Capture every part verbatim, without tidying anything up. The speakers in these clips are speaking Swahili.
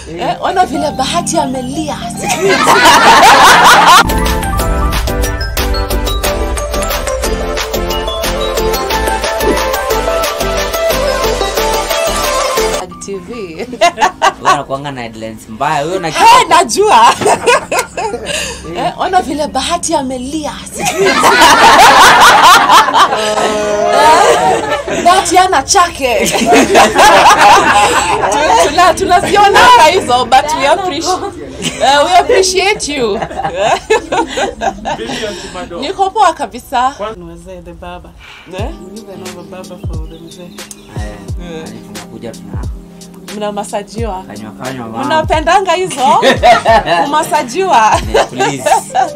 Eh, ona vile Bahati amelia. T V. Wewe unakuanga na headlines mbaya. Wewe una Hey, najua. Eh, ona vile Bahati amelia. Bahati ana chake. Tuna tunaziona hizo, but we appreciate uh, we appreciate you. Niko poa kabisa. Mzee the baba. Eh? Niwe na baba for the mzee. eh tunakuja tuna Mna masajiwa. kanywa kanywa mama. Unapendanga hizo? Umasajiwa. Please.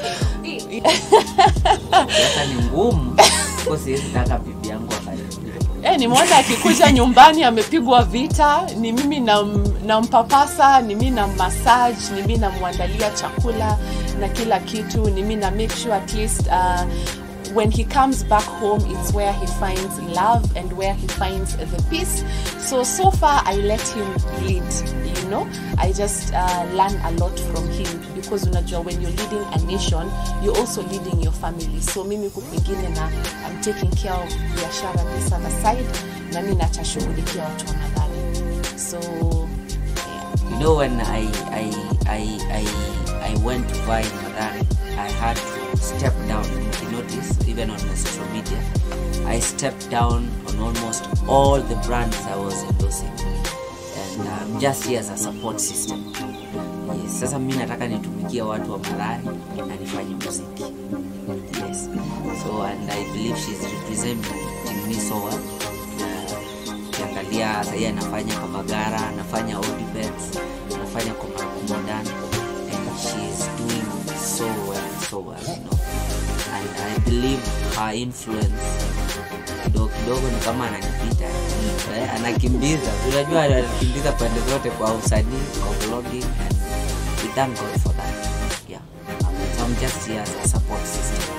Sasa ni ngumu. Kwa siwezi taka bibi yangu afanye. Eh, ni mmoja akikuja nyumbani amepigwa vita, ni mimi na nampapasa, ni mimi na massage, ni mimi namwandalia chakula na kila kitu, ni mimi na make sure at least uh, when he comes back home, it's where he finds love and where he finds the peace. So, so far I let him lead, you know. I just uh, learn a lot from him because unajua when you're leading a nation, you're also leading your family. So, mimi kupingine na I'm taking care of biashara this other side, na mimi nachashughulikia watu wa Madhari. So, yeah. You know, when I I I I I went to buy Madhari, I had to step down. You notice, even on my social media, I stepped down on almost all the brands I was endorsing, and I'm um, just here as a support system. Yes, sasa mimi nataka nitumikie watu wa Madhari na nifanye muziki. Yes, so and I believe she's representing me so well. Kiangalia sasa anafanya kwa Magara, anafanya Audibets, anafanya kwa Marua, and she's doing so well, so well, you know. And I believe her influence kidogo kidogo ni kama ananipita, eh, anakimbiza. Unajua anakimbiza pande zote kwa usanii, kwa vlogging, and we thank God for that. Yeah, so I'm just here as a support system.